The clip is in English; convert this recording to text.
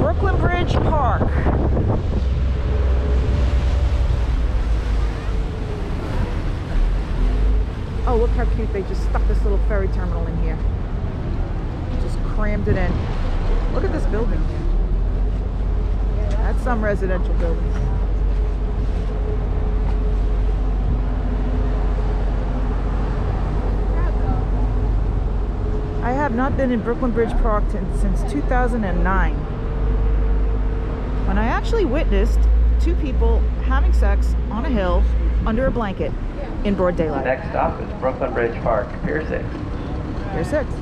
Brooklyn Bridge Park. Oh, look how cute. They just stuck this little ferry terminal in here. Just crammed it in. Look at this building. That's some residential building. I have not been in Brooklyn Bridge Park since 2009, when I actually witnessed two people having sex on a hill under a blanket in broad daylight. Next stop is Brooklyn Bridge Park, Pier 6. Pier 6.